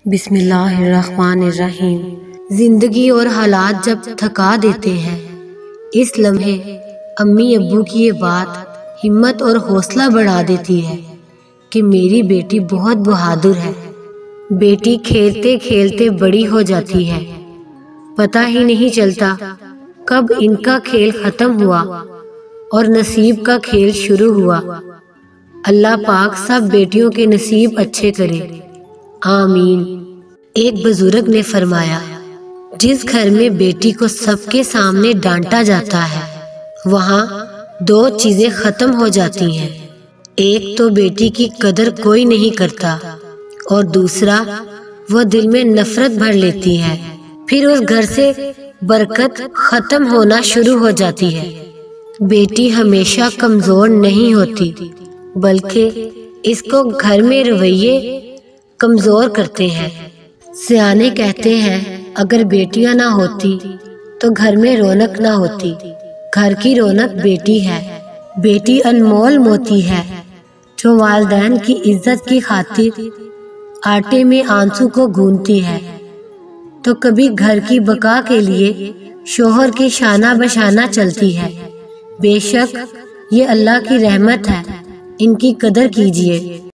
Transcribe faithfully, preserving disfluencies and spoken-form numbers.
بسم اللہ الرحمن الرحیم۔ زندگی اور حالات جب تھکا دیتے ہیں، اس لمحے امی ابو کی یہ بات ہمت اور حوصلہ بڑھا دیتی ہے کہ میری بیٹی بہت بہادر ہے۔ بیٹی کھیلتے کھیلتے بڑی ہو جاتی ہے، پتہ ہی نہیں چلتا کب ان کا کھیل ختم ہوا اور نصیب کا کھیل شروع ہوا۔ اللہ پاک سب بیٹیوں کے نصیب اچھے کرے، آمین۔ ایک بزرگ نے فرمایا، جس گھر میں بیٹی کو سب کے سامنے ڈانٹا جاتا ہے وہاں دو چیزیں ختم ہو جاتی ہیں، ایک تو بیٹی کی قدر کوئی نہیں کرتا اور دوسرا وہ دل میں نفرت بھر لیتی ہے، پھر اس گھر سے برکت ختم ہونا شروع ہو جاتی ہے۔ بیٹی ہمیشہ کمزور نہیں ہوتی بلکہ اس کو گھر میں رویے کمزور کرتے ہیں۔ سیانے کہتے ہیں اگر بیٹیاں نہ ہوتی تو گھر میں رونق نہ ہوتی، گھر کی رونق بیٹی ہے۔ بیٹی انمول موتی ہے جو والدین کی عزت کی خاطر آٹے میں آنسو کو گونتی ہے تو کبھی گھر کی بقا کے لیے شوہر کی شانہ بشانہ چلتی ہے۔ بے شک یہ اللہ کی رحمت ہے، ان کی قدر کیجیے۔